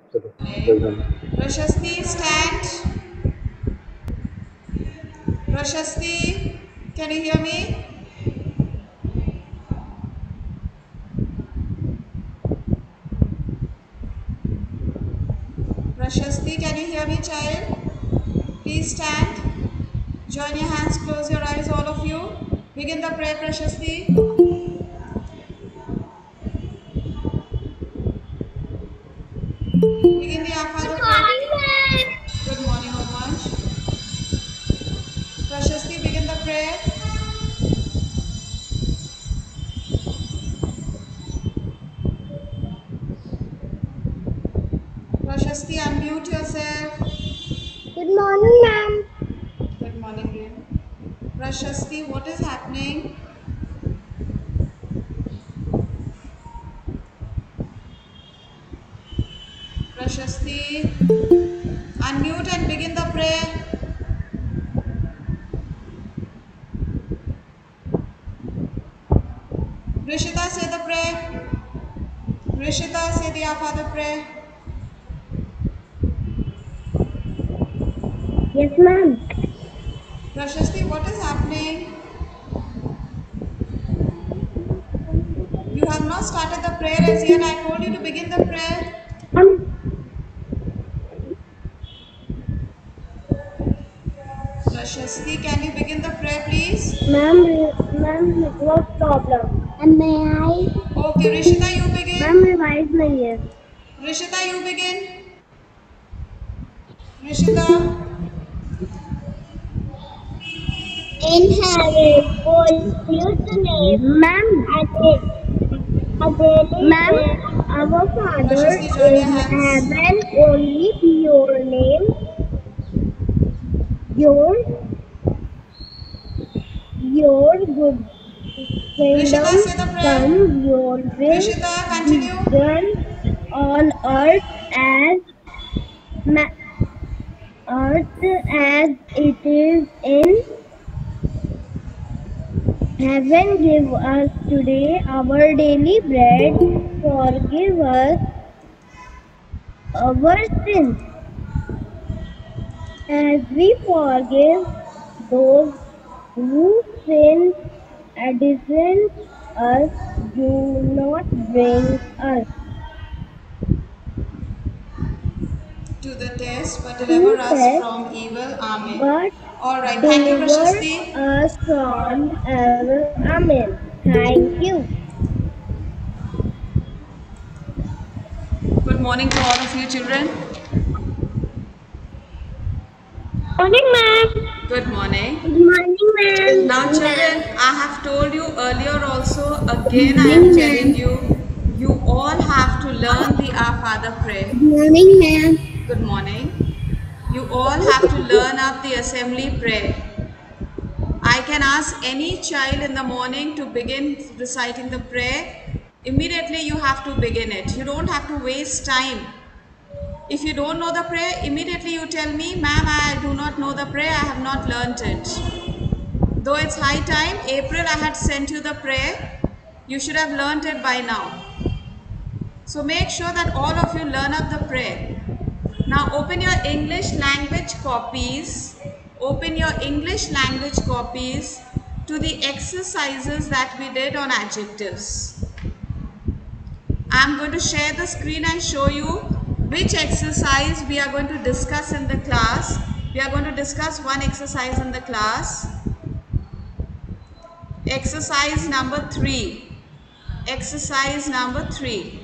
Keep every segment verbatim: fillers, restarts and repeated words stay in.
चलो कोई Okay. गल नहीं। Prashasti, stand. Prashasti, can you hear me? Prashasti, can you hear me, child? Please stand. Join your hands, close your eyes, all of you. Begin the prayer, Prashasti. Begin the Our Good Father prayer. morning, ma'am. Good morning, Omansh. Prashasti, begin the prayer. Prashasti, unmute yourself. Good morning, ma'am. Good morning, dear. Prashasti, what is happening? Prashasti, unmute and begin the prayer. Rishita, say the prayer. Rishita, say the Our Father prayer. Yes, ma'am. Prashasti, what is happening? You have not started the prayer as yet. I told you to begin the prayer. Um, Prashasti, can you begin the prayer, please? ma'am, ma'am, network problem. And may I? Okay, Rishita, you Ma'am, begin. revive नहीं है. Rishita, you begin. Rishita, Inherit, pollute the name. Ma'am, Adele. Adele. Ma'am, our Father Prashasti, join your in hands. heaven, only be your name, your, your good Rishita, kingdom say the prayer. come, your will Rishita, be continue. done on earth as ma- earth as it is in heaven. Give us today our daily bread. Forgive us our sins as we forgive those who sin against us. Do not bring us To the test, but to deliver us test, from evil. Amen. but All right. Thank you, deliver Prashasti. us from evil. Amen. Thank you. Good morning to all of you, children. Morning, ma'am. Good morning. Good morning, ma'am. Now, Morning, children, ma'am. I have told you earlier also, Good again, I am morning, telling ma'am. you, you all have to learn the Our Father prayer. Good morning, ma'am. Good morning. You all have to learn up the assembly prayer. I can ask any child in the morning to begin reciting the prayer. Immediately, you have to begin it. You don't have to waste time. If you don't know the prayer, immediately you tell me, ma'am, I do not know the prayer, I have not learnt it. Though it's high time, April, I had sent you the prayer. You should have learnt it by now. So make sure that all of you learn up the prayer. Now open your English language copies. Open your English language copies to the exercises that we did on adjectives. I'm going to share the screen and show you which exercise we are going to discuss in the class. We are going to discuss one exercise in the class. Exercise number three. Exercise number three.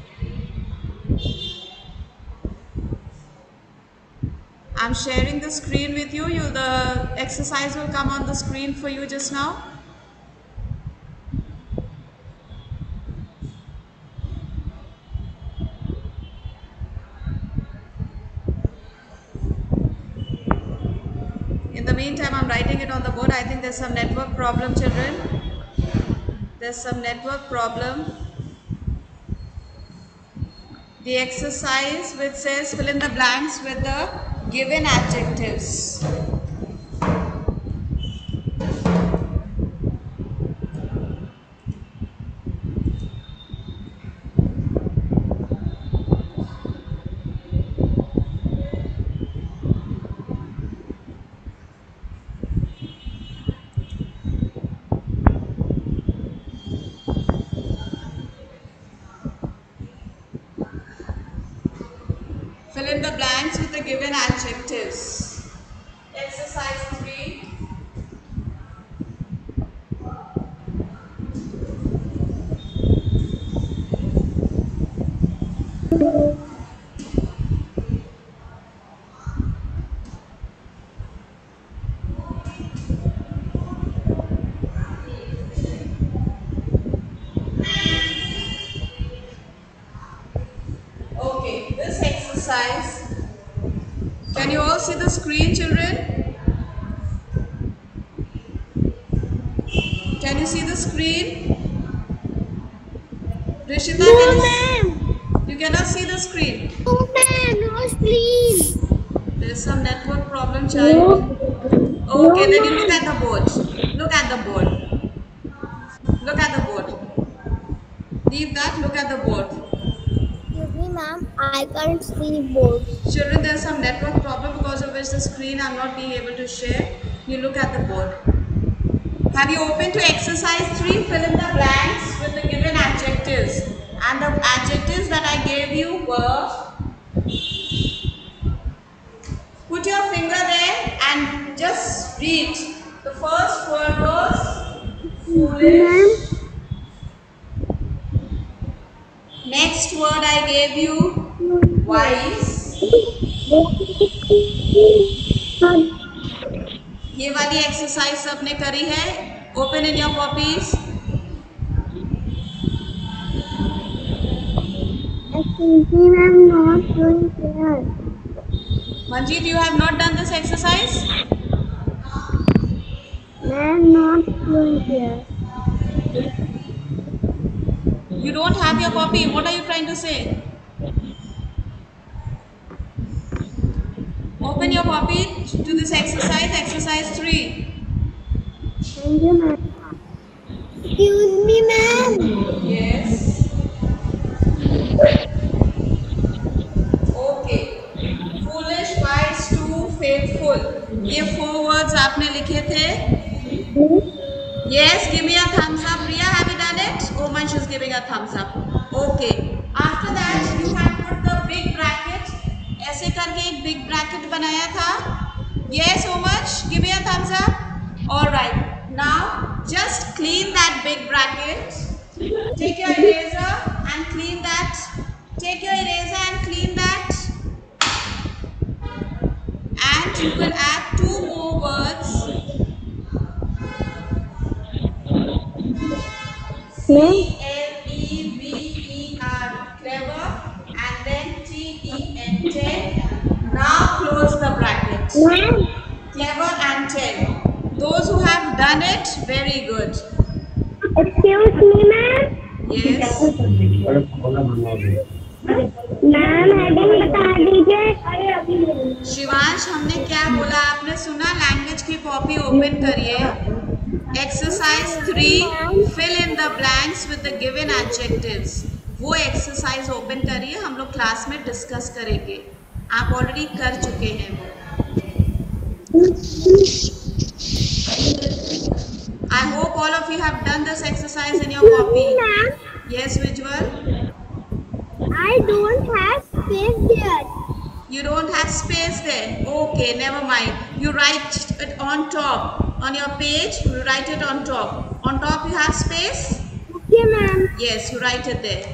I'm sharing the screen with you. You the exercise will come on the screen for you just now. In the meantime, I'm writing it on the board. I think there's some network problem, children. There's some network problem. The exercise which says fill in the blanks with the given adjectives. Fill in the blanks with the given adjectives. Exercise three. Okay, this exercise. Can you all see the screen, children? Can you see the screen? Rishita, No, can you, ma'am. you cannot see the screen. No, ma'am. No screen. There is some network problem, child. No. Okay, No, then you look ma'am. at the board. Look at the board. Look at the board. Leave that, look at the board. Excuse me, ma'am. I can't see board. Children, there is some network problem because of which the screen I'm not being able to share. You look at the board. Have you opened to exercise three? Fill in the blanks with the given adjectives. And the adjectives that I gave you were, put your finger there and just read. The first word was foolish. Next word I gave you, wise. ये वाली exercise सबने करी है. Open in your copies. Excuse me, ma'am. Not doing here. Manjeet, you have not done this exercise? Ma'am, not doing here. You don't have your copy. What are you trying to say? Open your copy to this exercise, exercise three. Thank you, ma'am. Excuse me, ma'am. Yes. Okay. Foolish, wise, too faithful. ये four words आपने लिखे थे. Yes, give me a thumbs up. Priya, have you done it? Oman, she's giving a thumbs up. Okay. After that, you have put the big bracket. ऐसे करके एक big bracket बनाया था. Yes, Oman, give me a thumbs up. All right. Now, just clean that big bracket. Take your eraser and clean that. Take your eraser and clean that. And you will add two more words. C L E V E R, clever, and then T E N, ten. Now close the bracket. Ma'am. Clever and ten. Those who have done it, very good. Excuse me, ma'am. Yes. Ma'am heading बता दीजिए. शिवांश, हमने क्या बोला आपने सुना? Language की copy open करिए. Exercise three, fill in the blanks with the given adjectives. वो एक्सरसाइज ओपन करिए, हम लोग क्लास में डिस्कस करेंगे. आप ऑलरेडी कर चुके हैं वो. I hope all of you have done this exercise in your copy. Yes, Vijwal? I don't have space there. You don't have space there. Okay, never mind. You write it on top. On your page, you write it on top. On top you have space? Okay, ma'am. Yes, you write it there.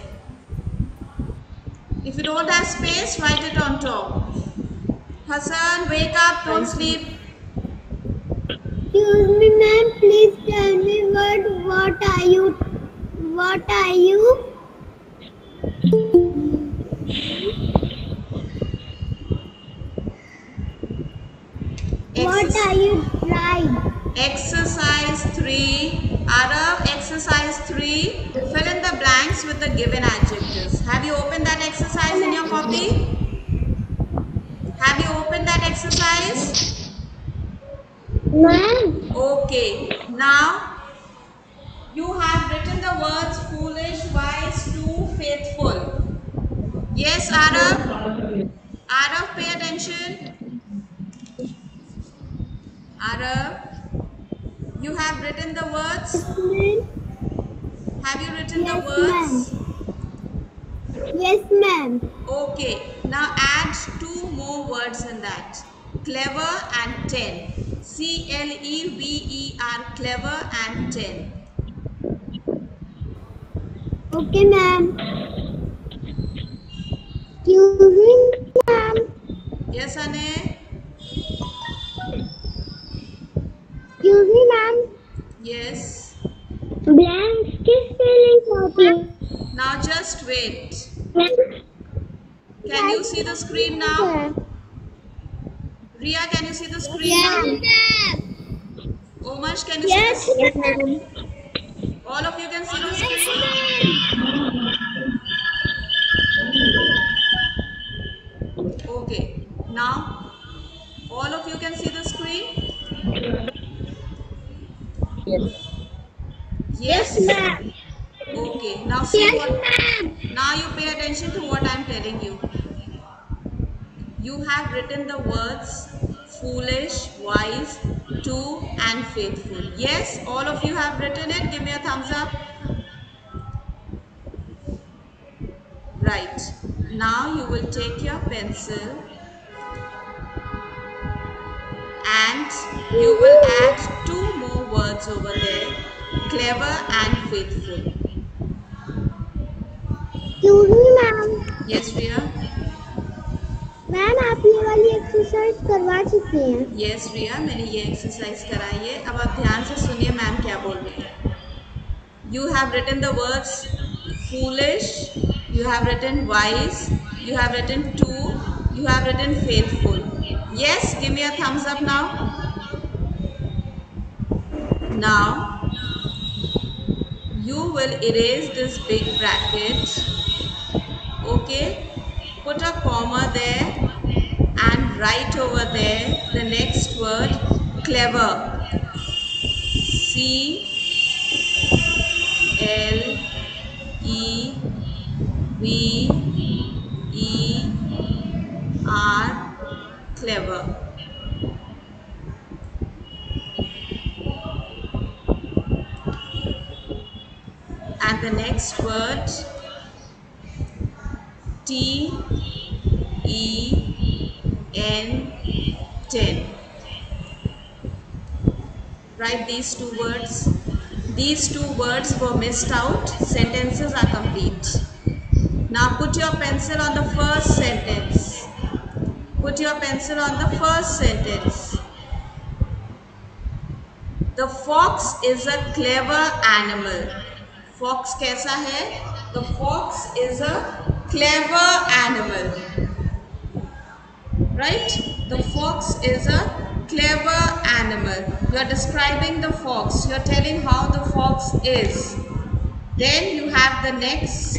If you don't have space, write it on top. Hassan, wake up, don't sleep. Excuse me, ma'am. Please tell me what what are you? What are you? What are you trying? Exercise three. Arav, exercise three. Fill in the blanks with the given adjectives. Have you opened that exercise in your copy? Have you opened that exercise? Ma'am. Okay. Now, you have written the words foolish, wise, too faithful. Yes, Arav? Arav, pay attention. Arav, you have written the words? Have you written Yes, the words? Yes, ma'am. Okay, now add two more words in that. Clever and ten. C L E V E R, clever and ten. Okay, ma'am. Excuse me, ma'am. Yes, Ane? Excuse me, ma'am. Yes. Blank की spelling copy. Now just wait. Blank. Can you see the screen now? Ria, can you see the screen Yes, now? ma'am. Omash, can you see Yes, this? ma'am. All of you can see the Yes, screen? ma'am. Okay. Now, all of you can see the screen? Yes, Yes? ma'am. Okay. Now see Yes, what. ma'am. Now you pay attention to what I am telling you. You have written the words foolish, wise, true and faithful. Yes, all of you have written it. Give me a thumbs up. Right. Now you will take your pencil and you will add two more words over there. Clever and faithful. Excuse me, ma'am. Yes, Ria? Ma'am आप ये वाली exercise करवा चुकी हैं. Yes, Ria, मैंने ये exercise कराई है. अब आप ध्यान से सुनिए मैम क्या बोल रही है. You have written the words foolish, you have written wise, you have written true, you have written faithful. Yes, give me a thumbs up now. Now, you will erase this big bracket. Okay, put a comma there and write over there the next word clever. C L E V E R, clever. And the next word T E N, ten. Write these two words. These two words were missed out. Sentences are complete. Now put your pencil on the first sentence. Put your pencil on the first sentence. The fox is a clever animal. Fox कैसा है? The fox is a clever animal. Right? The fox is a clever animal. You are describing the fox. You are telling how the fox is. Then you have the next.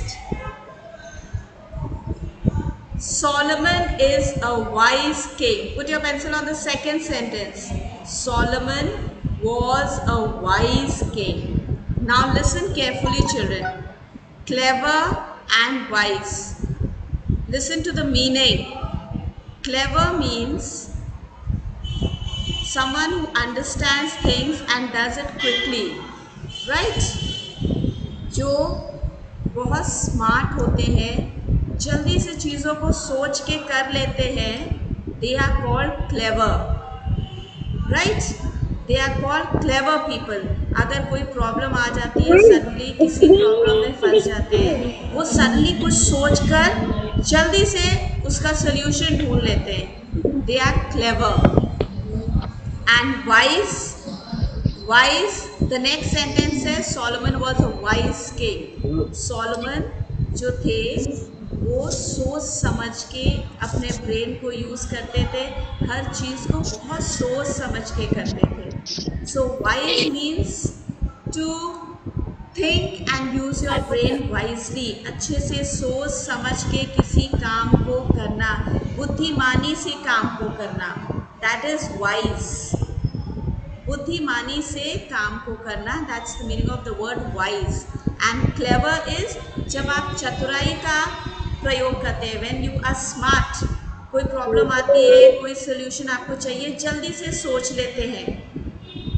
Solomon is a wise king. Put your pencil on the second sentence. Solomon was a wise king. Now listen carefully, children. Clever and wise. Listen to the meaning. Clever means someone who understands things and does it quickly. Right? जो बहुत smart होते हैं, जल्दी से चीज़ों को सोच के कर लेते हैं, they are called clever. Right? They are called clever people. अगर कोई प्रॉब्लम आ जाती है, सडनली किसी प्रॉब्लम में फंस जाते हैं, वो सडनली कुछ सोचकर जल्दी से उसका सोल्यूशन ढूंढ लेते हैं. They are clever. And wise, wise, the next sentence says Solomon was a wise king. Solomon जो थे वो सोच समझ के अपने ब्रेन को यूज़ करते थे, हर चीज़ को बहुत सोच समझ के करते थे. So wise means to think and use your brain wisely. अच्छे से सोच समझ के किसी काम को करना, बुद्धिमानी से काम को करना. That is wise. बुद्धिमानी से काम को करना. That's the meaning of the word wise. And clever is जब आप चतुराई का प्रयोग करते हैं. When you are smart, कोई प्रॉब्लम आती है, कोई सोल्यूशन आपको चाहिए, जल्दी से सोच लेते हैं.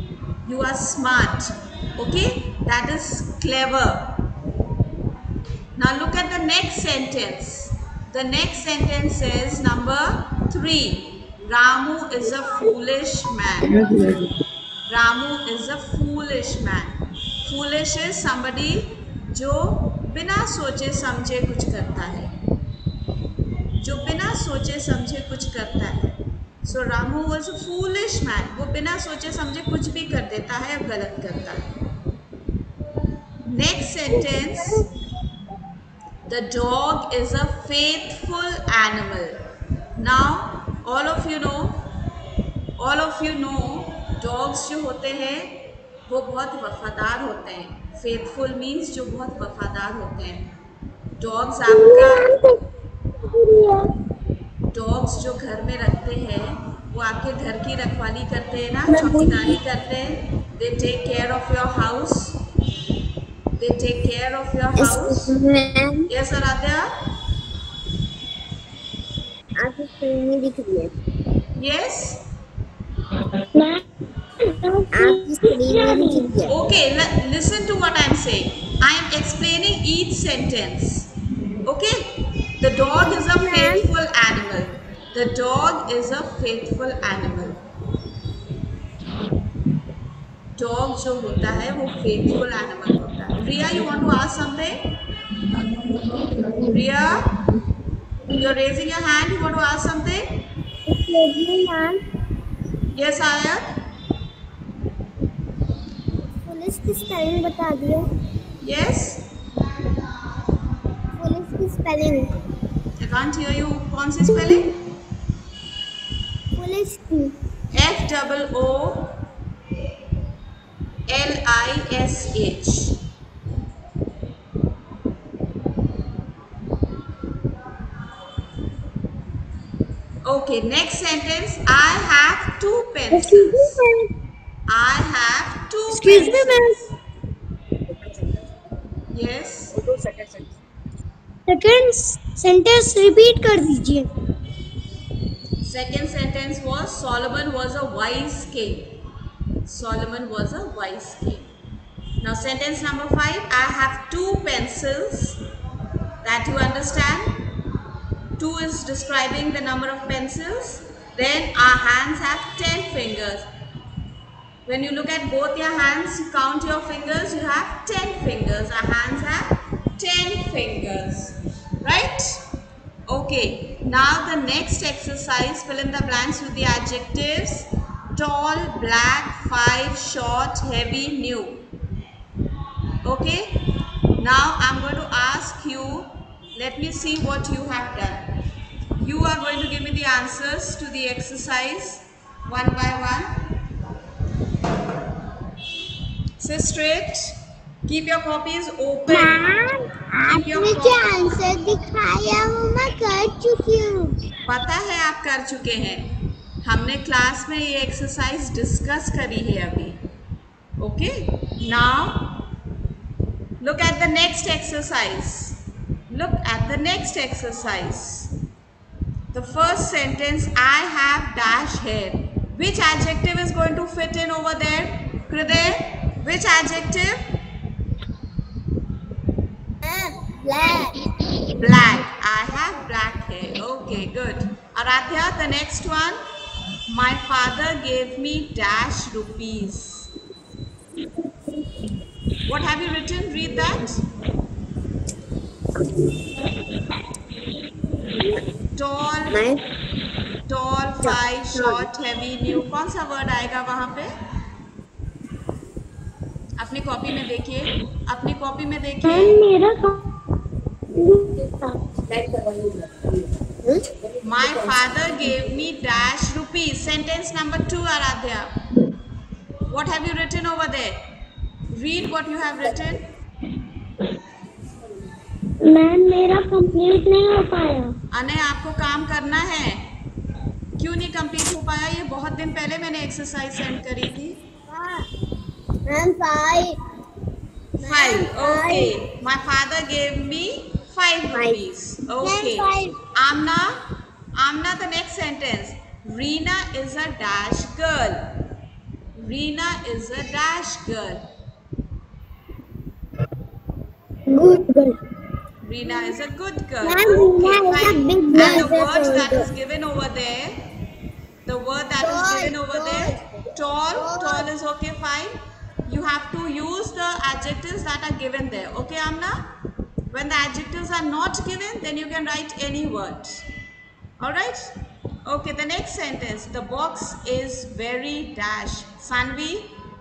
You are smart. Okay? That is clever. Now look at the next sentence. The next sentence says number three. Ramu is a foolish man. Ramu is a foolish man. Foolish is somebody जो बिना सोचे समझे कुछ करता है, जो बिना सोचे समझे कुछ करता है. So Ramu was a foolish man. वो बिना सोचे समझे कुछ भी कर देता है और गलत करता है. Next sentence. The dog is a faithful animal. Now all of you know, all of you know, dogs जो होते हैं वो बहुत वफादार होते हैं. Faithful means जो बहुत वफादार होते हैं. Dogs आपका dogs जो घर में रखते हैं वो आपके घर की रखवाली करते हैं ना, चौकीदारी करते हैं. They take care of your house. They take care of your house. Yes, Aradhya? आपकी स्क्रीन में दिख रही है. Yes? आपकी स्क्रीन में दिख रही है. Okay, l- listen to what I am saying. I am explaining each sentence. Okay? The dog is a faithful animal. The dog is a faithful animal. Dog जो होता है वो faithful animal होता है. Riya, you want to ask something? Riya, you're raising your hand. You want to ask something? Excuse me, ma'am. Yes, Ayat. Police की spelling बता दियो. Yes. Police की spelling. I can't hear you. कौन सी spelling? Police की. F double O L I S H. Okay, next sentence. I have two Excuse me, pencils. ma'am. I have two Excuse me, ma'am. pencils. Yes. Second sentence repeat कर दीजिए. Second sentence was Solomon was a wise king. Solomon was a wise king. Now sentence number five. I have two pencils. That you understand? Two is describing the number of pencils. Then our hands have ten fingers. When you look at both your hands, you count your fingers, you have ten fingers. Our hands have ten fingers. Right? Okay. Now the next exercise, fill in the blanks with the adjectives. Tall, black, five, short, heavy, new. Okay. Now I'm going to ask you, let me see what you have done. You are going to give me the answers to the exercise one by one. Sit straight. Keep your copies open. Ma'am, Keep your आपने क्या copies. Answer दिखाया वो मैं कर चुकी हूँ. पता है आप कर चुके हैं. हमने क्लास में ये एक्सरसाइज डिस्कस करी है अभी. Okay. Now look at the next exercise. Look at the next exercise. The first sentence, I have dash hair. Which adjective is going to fit in over there? Kriday, which adjective? Black. Black. I have black hair. Okay, good. Aradhya, the next one. My father gave me dash rupees. What have you written? Read that. Tall, tall, five, short, heavy, new. कौन सा word आएगा वहाँ पे? अपनी copy में देखिए. अपनी copy में देखिए. मेरा My father gave me dash rupees. Sentence number two, Aradhya. What have you written over there? Read what you have written. Ma'am मेरा कंप्लीट नहीं हो पाया. अने आपको काम करना है. क्यों नहीं कंप्लीट हो पाया? ये बहुत दिन पहले मैंने एक्सरसाइज सेंड करी थी. Ma'am five. Five. Okay. My father gave me five rupees. Okay. Five. Amna. Amna, the next sentence. Reena is a dash girl. Reena is a dash girl. Good girl. Reena is a good girl. Ma'am, Okay, Reena is a fine. big And the girl. word that is given over there, the word that is given over there, tall, tall is okay, fine. You have to use the adjectives that are given there. Okay, Amna? When the adjectives are not given, then you can write any word. Alright? Okay, the next sentence. The box is very dash. Sanvi?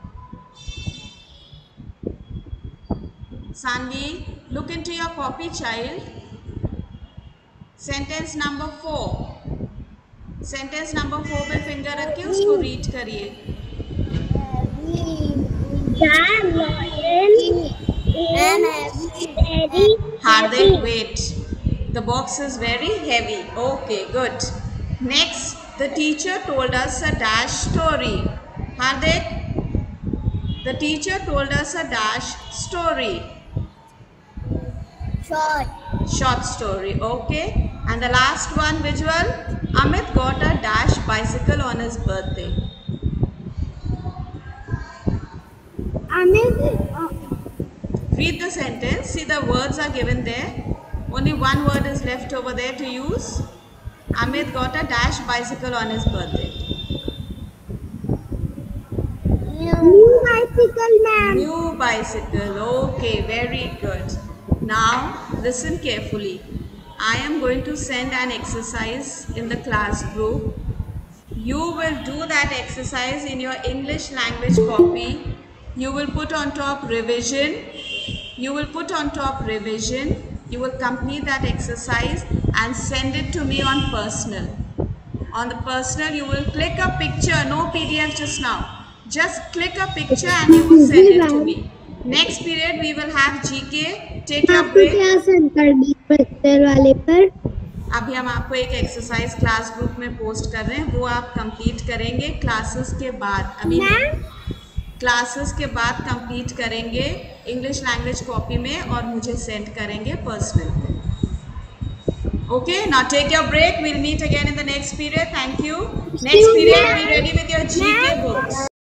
Sanvi, look into your copy, child. Sentence number four. Sentence number four पे finger रख के उसको read करिए. Hardik, wait. The box is very heavy. Okay, good. Next, the teacher told us a dash story. Hardik, the teacher told us a dash story. Short. Short story. Okay. And the last one, visual. Amit got a dash bicycle on his birthday. Amit. Uh, Read the sentence. See, the words are given there. Only one word is left over there to use. Amit got a dash bicycle on his birthday. New bicycle, ma'am. New bicycle. Okay, very good. Now, listen carefully. I am going to send an exercise in the class group. You will do that exercise in your English language copy. You will put on top revision. You will put on top revision. You will complete that exercise and send it to me on personal. On the personal, you will click a picture. No P D F just now. Just click a picture and you will send it to me. Next period, we will have G K. Take your break. अभी हम आपको एक exercise class group में post कर रहे हैं, वो आप कंप्लीट करेंगे क्लासेस के बाद. अभी क्लासेस के बाद कंप्लीट करेंगे इंग्लिश लैंग्वेज कॉपी में और मुझे सेंड करेंगे पर्सनल पे. Okay, now take your break. We'll meet again in the next period. Thank you. Next period, be ready with your G K books.